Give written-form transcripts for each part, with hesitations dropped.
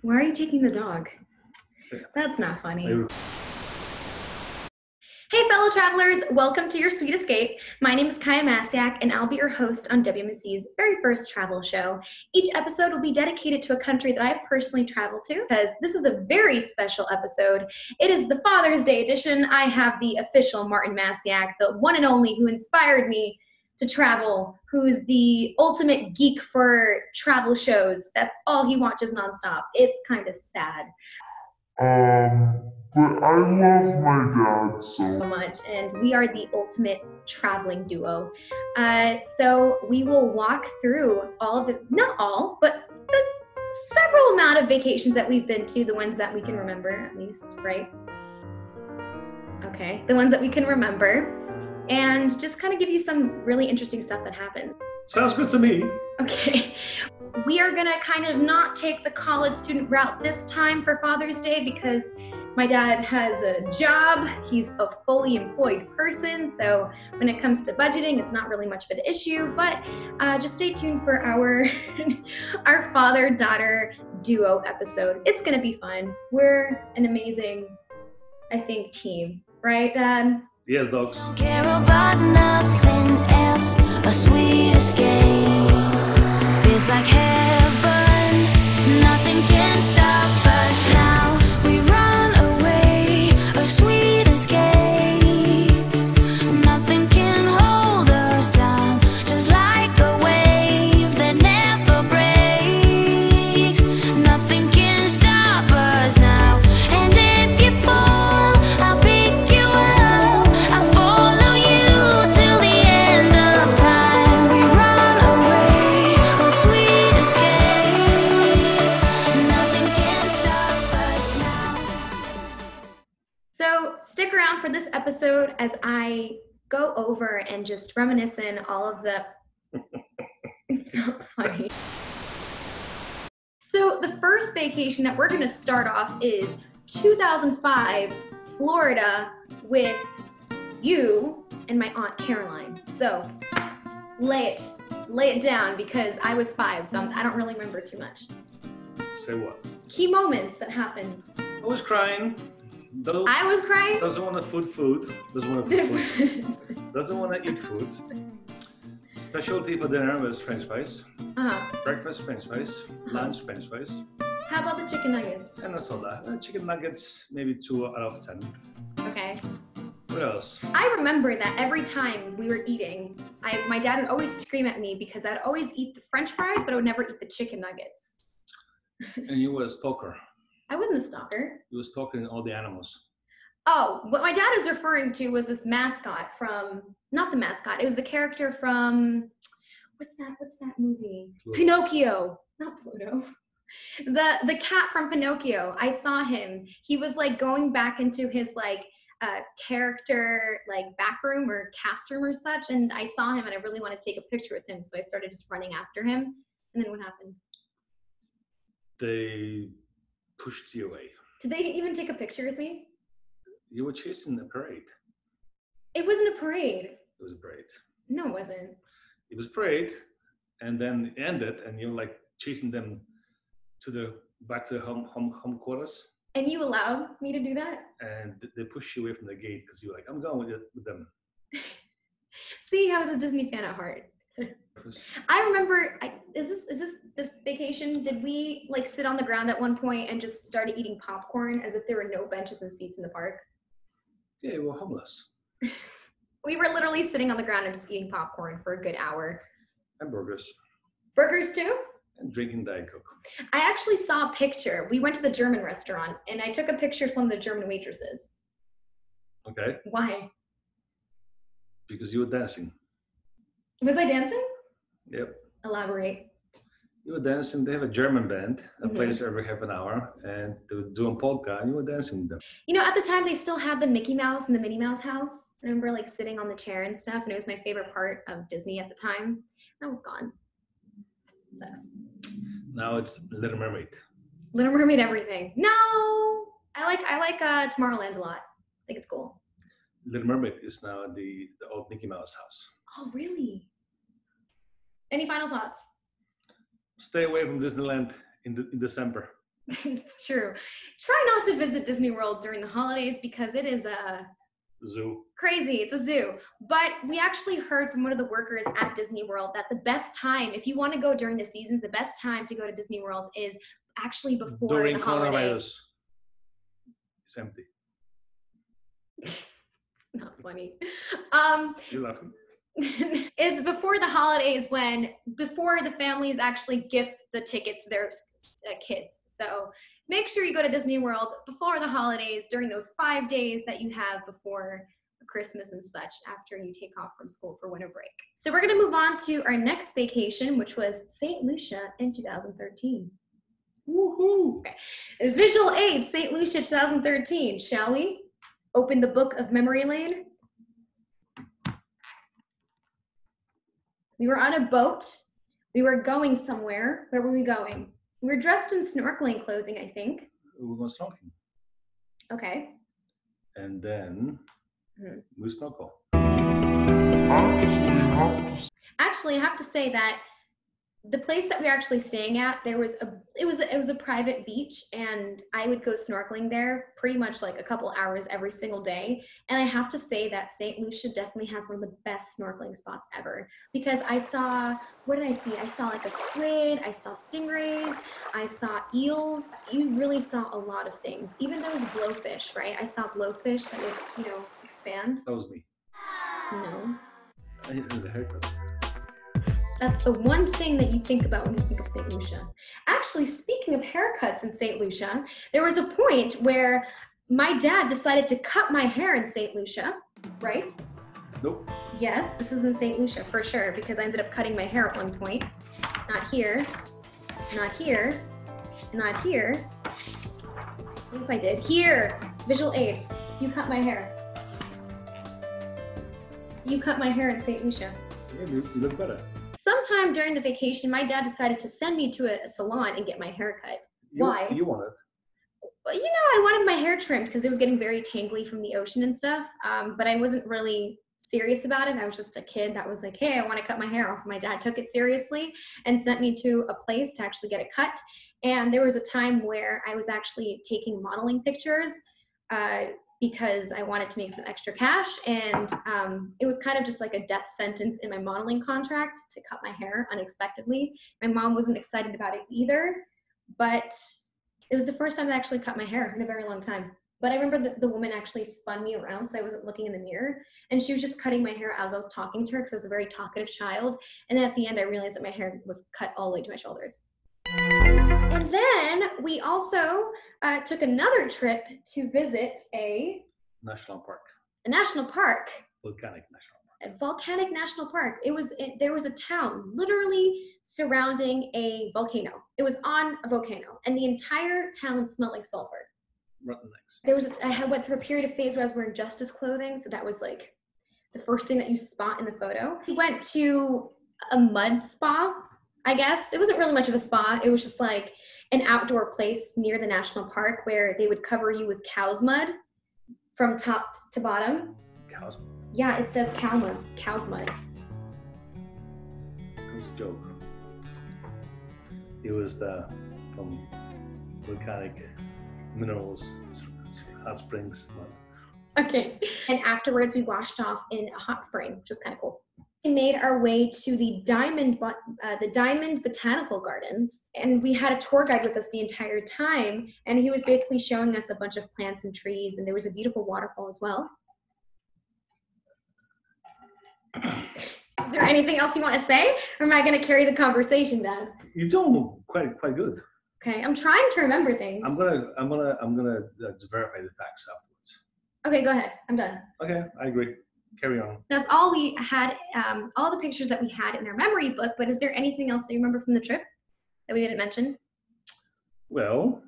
Why are you taking the dog? That's not funny. Hey fellow travelers, welcome to your sweet escape. My name is Kaya Masiak and I'll be your host on WMSC's very first travel show. Each episode will be dedicated to a country that I've personally traveled to because this is a very special episode. It is the Father's Day edition. I have the official Martin Masiak, the one and only who inspired me to travel, who's the ultimate geek for travel shows. That's all he watches nonstop. It's kind of sad. But I love my dad so much, and we are the ultimate traveling duo. So we will walk through all of the, not all, but the several amount of vacations that we've been to, the ones that we can remember at least, right? Okay, the ones that we can remember, and just kind of give you some really interesting stuff that happened. Sounds good to me. Okay, we are gonna kind of not take the college student route this time for Father's Day because my dad has a job. He's a fully employed person, so when it comes to budgeting, it's not really much of an issue, but just stay tuned for our our father-daughter duo episode. It's gonna be fun. We're an amazing, I think, team, right, Dad? Yes, dogs. Don't care about nothing else. A sweet escape feels like heaven. Nothing can stop us now. We run away. A sweet escape. Nothing can hold us down. Just like a wave that never breaks. Nothing can stop us now. And if you fall, I'll pick you up. I'll follow you till the end of time. We run away. A sweet escape. Nothing can stop us now. So stick around for this episode as I go over and just reminisce in all of the, it's so funny. So the first vacation that we're gonna start off is 2005, Florida with you and my Aunt Caroline. So lay it down because I was 5, so I don't really remember too much. Say what? Key moments that happened. I was crying. I was crying. Doesn't want to food. Doesn't want to food. Doesn't want to eat food. Specialty for dinner was French fries. Breakfast French fries. Lunch French fries. How about the chicken nuggets? And a soda. Chicken nuggets, maybe 2 out of 10. Okay. What else? I remember that every time we were eating, my dad would always scream at me because I'd always eat the French fries, but I would never eat the chicken nuggets. And you were a stalker. I wasn't a stalker. You were stalking all the animals. Oh, what my dad is referring to was this mascot from, not the mascot, it was the character from, what's that movie? Pluto. Pinocchio, not Pluto. The cat from Pinocchio, I saw him. He was like going back into his like character like back room or cast room or such, and I saw him and I really wanted to take a picture with him, so I started just running after him. And then what happened? They pushed you away. Did they even take a picture with me? You were chasing the parade. It wasn't a parade. It was a parade. No, it wasn't. It was a parade, and then it ended, and you were like chasing them to back to the home quarters. And you allowed me to do that? And they pushed you away from the gate because you were like, I'm going with them. See, I was a Disney fan at heart. I remember, is this vacation, did we like sit on the ground at one point and just started eating popcorn as if there were no benches and seats in the park? Yeah, you were homeless. We were literally sitting on the ground and just eating popcorn for a good hour. And burgers. Burgers too? And drinking Diet Coke. I actually saw a picture. We went to the German restaurant and I took a picture with one of the German waitresses. Okay. Why? Because you were dancing. Was I dancing? Yep. Elaborate. You were dancing. They have a German band that plays every half an hour, and they were doing polka, and you were dancing with them. You know, at the time, they still had the Mickey Mouse and the Minnie Mouse house. I remember, like, sitting on the chair and stuff, and it was my favorite part of Disney at the time. Now it's gone. Sucks. Now it's Little Mermaid. Little Mermaid everything. No! I like Tomorrowland a lot. I think it's cool. Little Mermaid is now the old Mickey Mouse house. Oh, really? Any final thoughts? Stay away from Disneyland in December. It's true. Try not to visit Disney World during the holidays because it is Zoo. crazy. It's a zoo. But we actually heard from one of the workers at Disney World that the best time, if you want to go during the seasons, the best time to go to Disney World is actually before During the holiday. coronavirus. It's empty. It's not funny. You're laughing. It's before the holidays before the families actually gift the tickets to their kids. So make sure you go to Disney World before the holidays during those 5 days that you have before Christmas and such after you take off from school for winter break. So we're going to move on to our next vacation, which was St. Lucia in 2013. Woohoo! Okay. Visual aid, St. Lucia 2013. Shall we open the book of memory lane? We were on a boat. We were going somewhere. Where were we going? We were dressed in snorkeling clothing, I think. We were going snorkeling. Okay. And then we snorkel. Actually, I have to say that the place that we were actually staying at, it was a private beach, and I would go snorkeling there pretty much like a couple hours every single day. And I have to say that St. Lucia definitely has one of the best snorkeling spots ever, because I saw, what did I see? I saw like a squid, I saw stingrays, I saw eels. You really saw a lot of things. Even those blowfish, right? I saw blowfish that would, expand. That was me. No. I hit the haircut. That's the one thing that you think about when you think of St. Lucia. Actually, speaking of haircuts in St. Lucia, there was a point where my dad decided to cut my hair in St. Lucia, right? Nope. Yes, this was in St. Lucia for sure, because I ended up cutting my hair at one point. Not here, not here, not here. Yes, I did. Here, visual aid. You cut my hair. You cut my hair in St. Lucia. Yeah, you look better. Sometime during the vacation, my dad decided to send me to a salon and get my hair cut. Why? You want it. Well, I wanted my hair trimmed because it was getting very tangly from the ocean and stuff. But I wasn't really serious about it. I was just a kid that was like, hey, I want to cut my hair off. My dad took it seriously and sent me to a place to actually get it cut. And there was a time where I was actually taking modeling pictures because I wanted to make some extra cash, and it was kind of just like a death sentence in my modeling contract to cut my hair unexpectedly. My mom wasn't excited about it either, but it was the first time I actually cut my hair in a very long time. But I remember the woman actually spun me around so I wasn't looking in the mirror, and she was just cutting my hair as I was talking to her because I was a very talkative child. And then at the end, I realized that my hair was cut all the way to my shoulders. And then we also took another trip to visit a national park. A national park. Volcanic national park. A volcanic national park. There was a town literally surrounding a volcano. It was on a volcano, and the entire town smelled like sulfur. Rotten eggs. I went through a period of phase where I was wearing justice clothing, so that was like the first thing that you spot in the photo. We went to a mud spa, I guess. It wasn't really much of a spa. It was just like an outdoor place near the national park where they would cover you with cow's mud from top to bottom. Cow's mud? Yeah, it says cow's mud. It was a joke. It was from volcanic minerals, hot springs mud. Okay. And afterwards we washed off in a hot spring, which was kind of cool. We made our way to the Diamond Botanical Gardens, and we had a tour guide with us the entire time, and he was basically showing us a bunch of plants and trees, and there was a beautiful waterfall as well. Is there anything else you want to say, or am I going to carry the conversation then? You're doing quite good. Okay, I'm trying to remember things. I'm gonna verify the facts afterwards. Okay, go ahead. I'm done. Okay, I agree. Carry on. That's all we had, all the pictures that we had in our memory book, but is there anything else that you remember from the trip that we didn't mention? Well,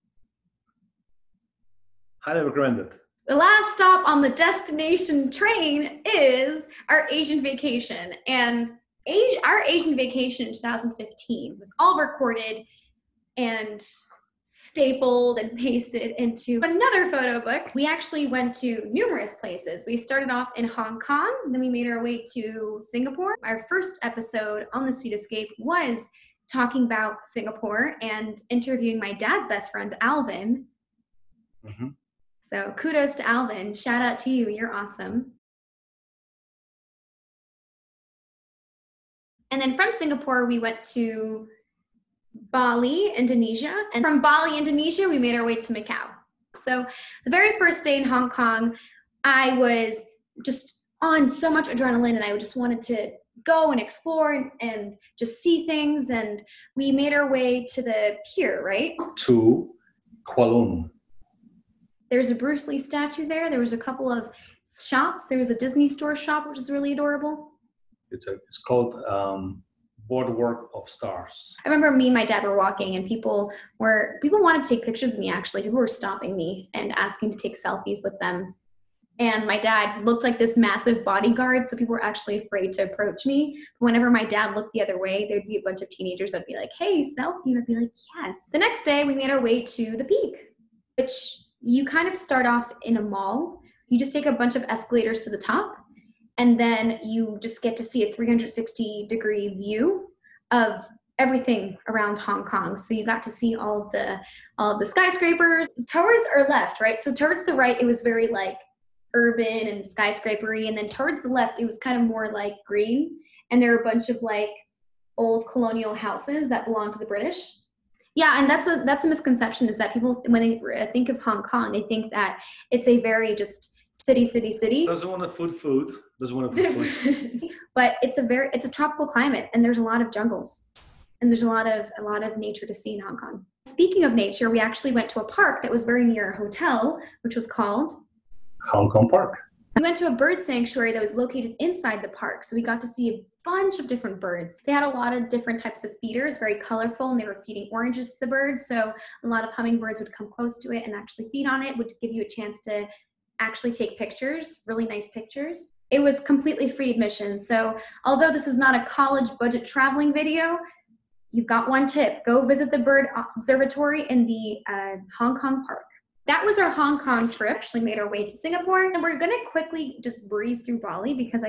highly recommend it. The last stop on the destination train is our Asian vacation. And our Asian vacation in 2015 was all recorded and stapled and pasted into another photo book. We actually went to numerous places. We started off in Hong Kong, then we made our way to Singapore. Our first episode on the Sweet Escape was talking about Singapore and interviewing my dad's best friend, Alvin. Mm-hmm. So kudos to Alvin. Shout out to you. You're awesome. And then from Singapore, we went to Bali, Indonesia. And from Bali, Indonesia, we made our way to Macau. So the very first day in Hong Kong, I was just on so much adrenaline and I just wanted to go and explore and just see things. And we made our way to the pier, right? To Kowloon. There's a Bruce Lee statue there. There was a couple of shops. There was a Disney store shop, which is really adorable. It's called Boardwalk of Stars. I remember me and my dad were walking and people wanted to take pictures of me actually. People were stopping me and asking to take selfies with them. And my dad looked like this massive bodyguard, so people were actually afraid to approach me. But whenever my dad looked the other way, there'd be a bunch of teenagers that'd be like, hey, selfie. And I'd be like, yes. The next day, we made our way to the Peak, which you kind of start off in a mall. You just take a bunch of escalators to the top, and then you just get to see a 360-degree view of everything around Hong Kong. So you got to see all of the skyscrapers. Towards our left, right? So towards the right, it was very like urban and skyscrapery, and then towards the left it was kind of more like green, and there were a bunch of like old colonial houses that belonged to the British. Yeah, and that's a misconception, is that people, when they think of Hong Kong, they think that it's a very just city. Doesn't want to food. Doesn't want to food. But it's a tropical climate, and there's a lot of jungles, and there's a lot of nature to see in Hong Kong. Speaking of nature, we actually went to a park that was very near a hotel, which was called Hong Kong Park. We went to a bird sanctuary that was located inside the park, so we got to see a bunch of different birds. They had a lot of different types of feeders, very colorful, and they were feeding oranges to the birds, so a lot of hummingbirds would come close to it and actually feed on it, would give you a chance to actually take pictures, really nice pictures. It was completely free admission, so although this is not a college budget traveling video, you've got one tip. Go visit the bird observatory in the Hong Kong Park. That was our Hong Kong trip. Actually made our way to Singapore, and we're gonna quickly just breeze through Bali because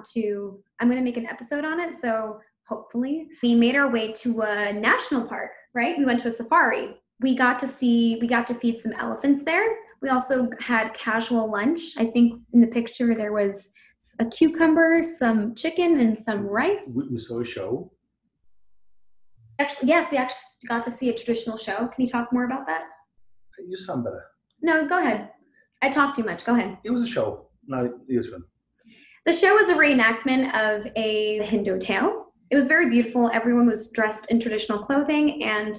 I'm gonna make an episode on it, so hopefully. We made our way to a national park, right? We went to a safari. We got to feed some elephants there. We also had casual lunch. I think in the picture there was a cucumber, some chicken, and some rice. We saw a show. Actually, yes, we actually got to see a traditional show. Can you talk more about that? You sound better. No, go ahead. I talk too much. Go ahead. It was a show. No, this one. The show was a reenactment of a Hindu tale. It was very beautiful. Everyone was dressed in traditional clothing, and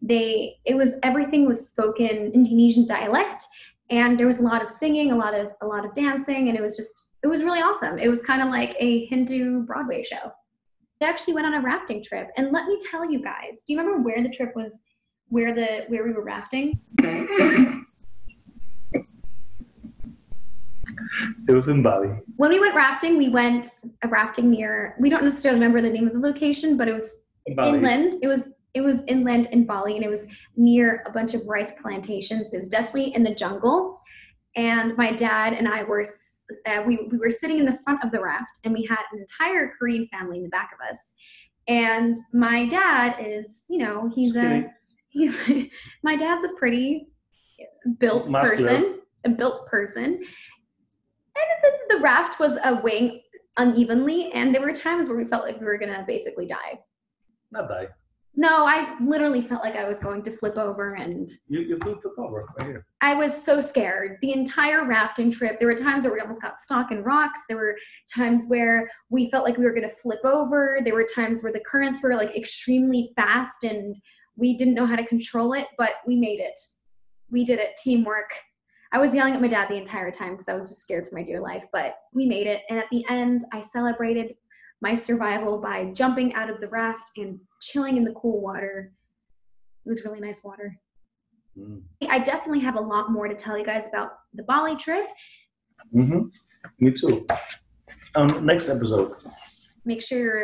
everything was spoken Indonesian dialect, and there was a lot of singing, a lot of dancing, and it was really awesome. It was kind of like a Hindu Broadway show. We actually went on a rafting trip, and let me tell you guys, do you remember where the trip was, where we were rafting? It was in Bali. When we went rafting, we went rafting near, we don't necessarily remember the name of the location, but it was Bali. Inland. It was inland in Bali, and it was near a bunch of rice plantations. It was definitely in the jungle. And my dad and I were sitting in the front of the raft, and we had an entire Korean family in the back of us. And my dad is, my dad's a pretty built person. And the raft was weighing unevenly, and there were times where we felt like we were gonna basically die. Not die. No, I literally felt like I was going to flip over, and you flip over right here. I was so scared. The entire rafting trip, there were times where we almost got stuck in rocks. There were times where we felt like we were gonna flip over. There were times where the currents were like extremely fast, and we didn't know how to control it, but we made it. We did it, teamwork. I was yelling at my dad the entire time because I was just scared for my dear life, but we made it. And at the end, I celebrated my survival by jumping out of the raft and chilling in the cool water. It was really nice water. I definitely have a lot more to tell you guys about the Bali trip. Me too. Next episode. Make sure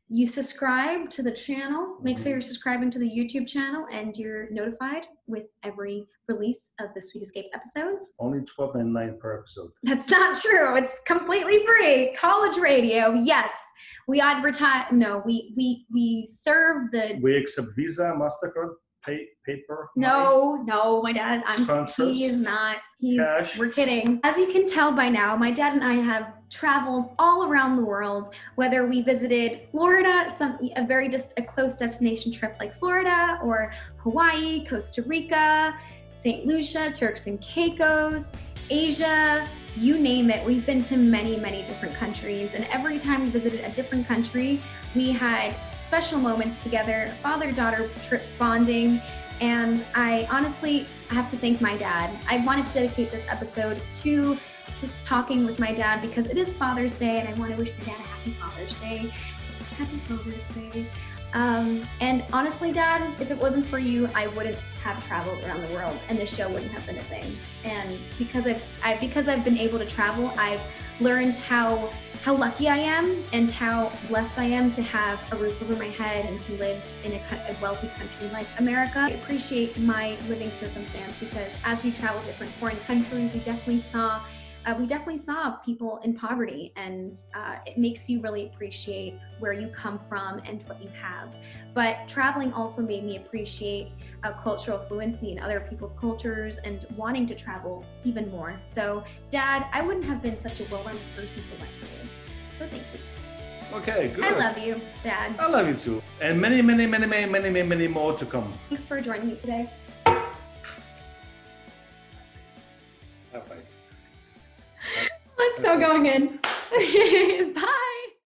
you subscribe to the channel. Make sure you're subscribing to the YouTube channel and you're notified with every release of the Sweet Escape episodes. Only $12.99 per episode. That's not true. It's completely free. College radio, yes. We advertise. No, we serve the. We accept Visa, MasterCard, paper. No, my dad. Transfers. He is not. Cash. We're kidding. As you can tell by now, my dad and I have traveled all around the world. Whether we visited Florida, just a close destination trip like Florida, or Hawaii, Costa Rica, St. Lucia, Turks and Caicos, Asia, you name it. We've been to many, many different countries, and every time we visited a different country, we had special moments together, father-daughter trip bonding, and I honestly have to thank my dad. I wanted to dedicate this episode to just talking with my dad because it is Father's Day, and I want to wish my dad a happy Father's Day. Happy Father's Day. And honestly, Dad, if it wasn't for you, I wouldn't have traveled around the world, and this show wouldn't have been a thing. And because I've been able to travel, I've learned how lucky I am and how blessed I am to have a roof over my head and to live in a wealthy country like America. I appreciate my living circumstance because as we travel to different foreign countries, we definitely saw people in poverty, and it makes you really appreciate where you come from and what you have. But traveling also made me appreciate cultural fluency in other people's cultures and wanting to travel even more. So, Dad, I wouldn't have been such a well-rounded person if it weren't for you. So thank you. Okay, good. I love you, Dad. I love you too. And many, many, many, many, many, many, many more to come. Thanks for joining me today. Bye-bye. Let's so going in. Bye.